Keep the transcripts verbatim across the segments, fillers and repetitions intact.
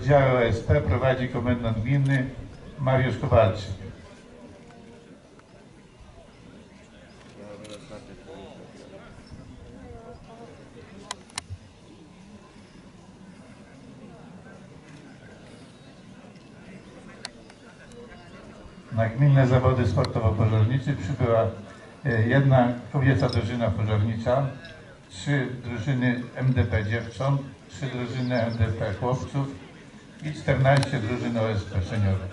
oddziału O S P prowadzi komendant gminny Mariusz Kowalczyk. Na gminne zawody sportowo-pożarnicze przybyła jedna kobieca drużyna pożarnicza, trzy drużyny M D P dziewcząt, trzy drużyny M D P chłopców i czternaście drużyn O S P seniorów.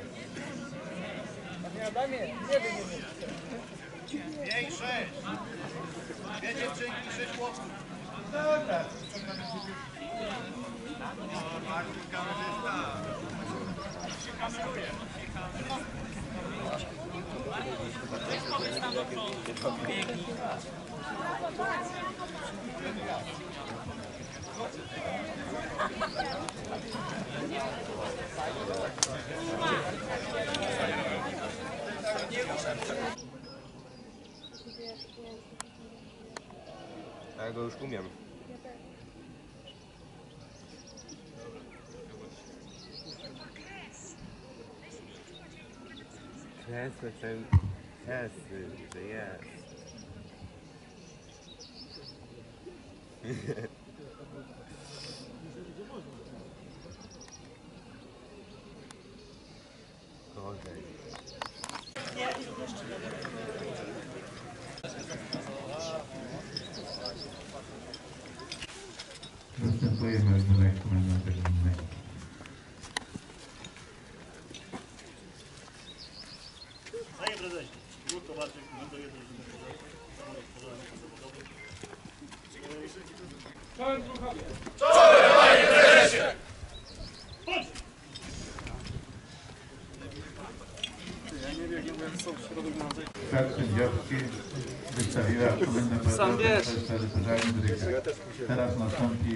Pięć, sześć. Dwie dziewczynki i sześć chłopców. Ja go już umiem. Kresy, ten kresy, że jest. Gorzej. Następuje meldunek komendanta gminnego. Panie prezesie, Mariusz Kowalczyk, komenduje drużynę pożarniczą zawodową. Czołem, panie prezesie! Skład sędziowski wystawiła komendant pożarny dyrektor. Teraz nastąpi.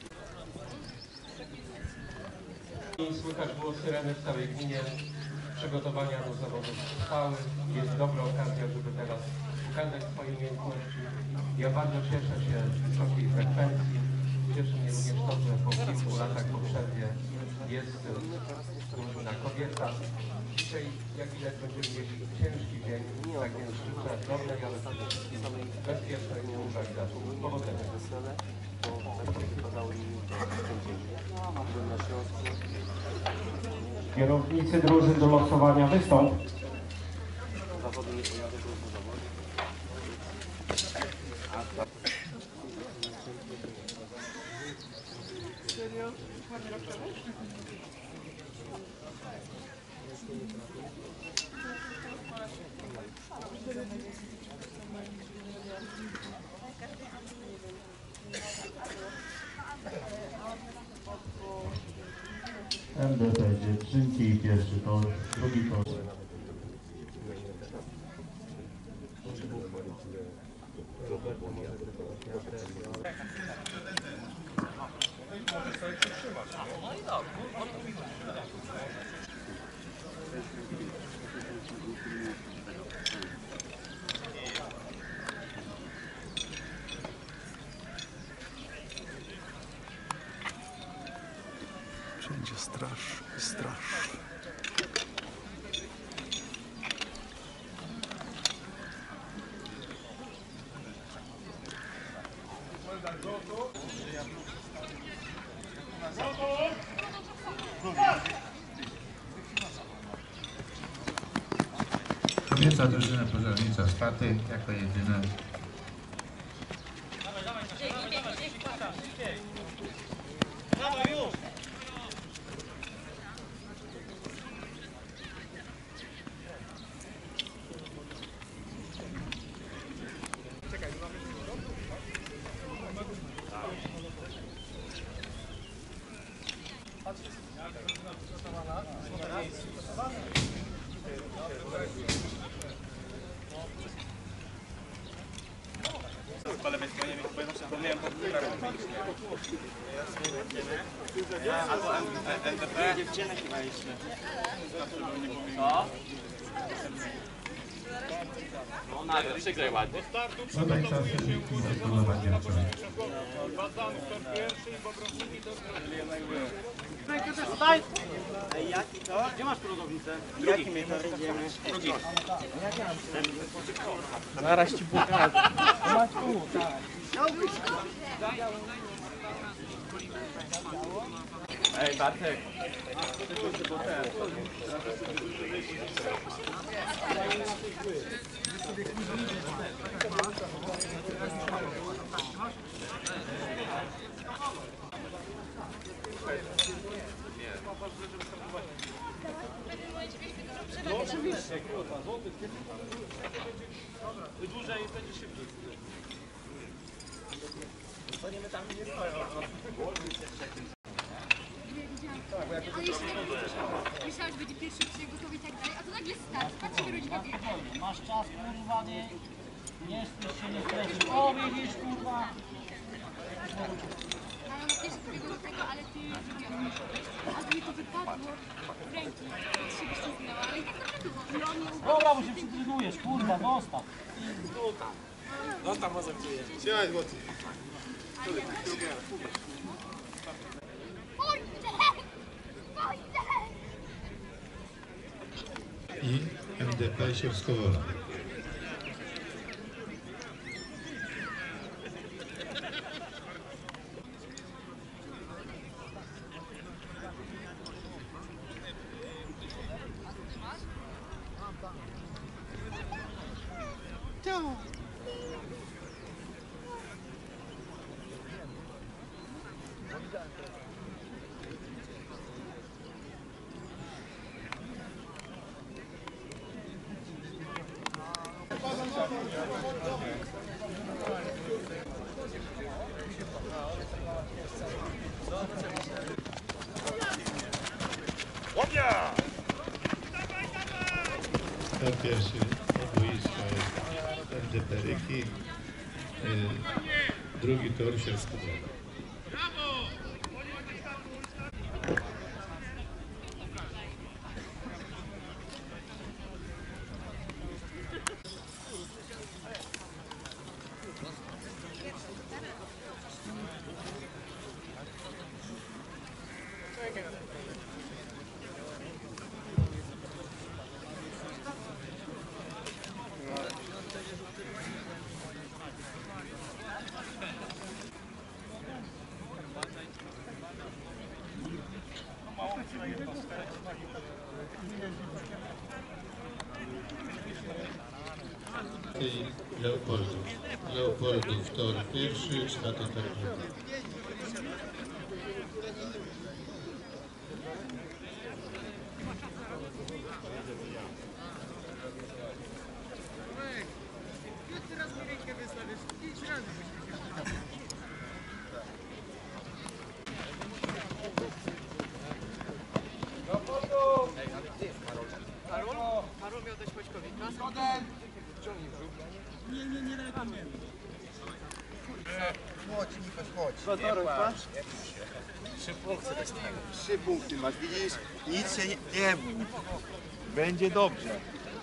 Słychać było syreny w całej gminie. Przygotowania do zawodów trwały. Jest dobra okazja, żeby teraz pokazać swoje umiejętności. Ja bardzo cieszę się z wysokiej frekwencji. Cieszy mnie również to, że po kilku latach po przerwie jest drużyna kobieta. Dzisiaj, jak widać, będziemy mieć ciężki dzień, tak więc życzę dobrej, ale bezpiecznej realizacji. Powodzenia. Kierownicy drużyn do losowania wystąp. M D P dziewczynki, pierwszy tor, drugi tor. Wszędzie straż i straż. Kobieca drużyna pożarnicza z Paty jako jedyna. Po lewej stronie, bo ja zawsze pomyliłem po prawej albo N D P. Dziewczynek chyba jeszcze. Co? No nagle, przygraj ładnie. Podaj czas i zdecydowanie wczoraj. Ej, jaki to? Gdzie masz prądownicę? Jaki my to idziemy? Drugi. Zaraz ci pokażę. Masz tu, tak. Ej, Bartek. No oczywiście, kurwa, złoty. Dłużej będzie się staniemy tam, gdzie nie stoją. Ale jeszcze myślałam, że będzie pierwszy odcinek gotowy i tak dalej, a to nagle start. Patrzcie, rodzina biega. Masz czas, kurwa, nie... Nie spiesz się, nie stresuj. O, widzisz, kurwa. A ja na pierwszy pobiegł do tego, ale ty zrobiłam. A mi to wypadło w ręki. Się wyślizgnęła, ale i tak naprawdę było. Dobra, bo się przytrynujesz, kurwa, zostaw. Zostaw, może czuje. Pójdę! Pójdę! I M D P Siewskowola. To pierwszy boisko jest M D P Ryki, yy, drugi tor Siewskowola. Leopoldów. Leopoldów tor pierwszy, Szata tor drugi. Karol miał dać Paćkowika. Nie, nie, nie reklamuję. Chodź, Nikoś, chodź. Co to robisz? Trzy punkty dostałem. Trzy punkty masz, widzisz? Nic się nie... Nie bój. Będzie dobrze.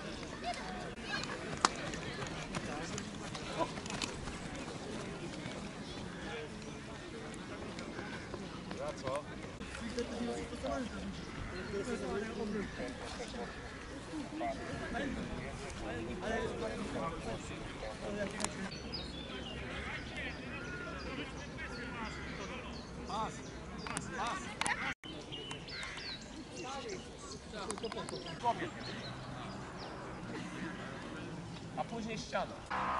A później ściana.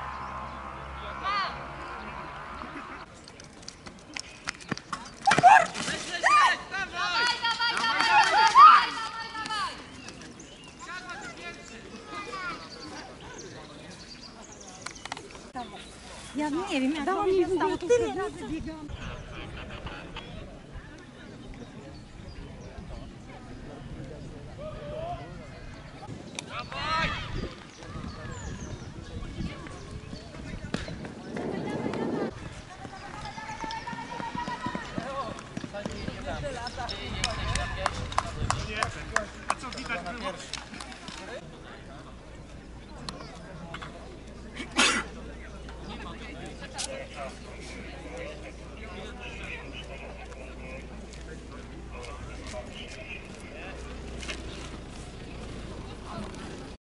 Ja nie wiem, jak to mi się stało, tyle razy biegałam. A co widać było?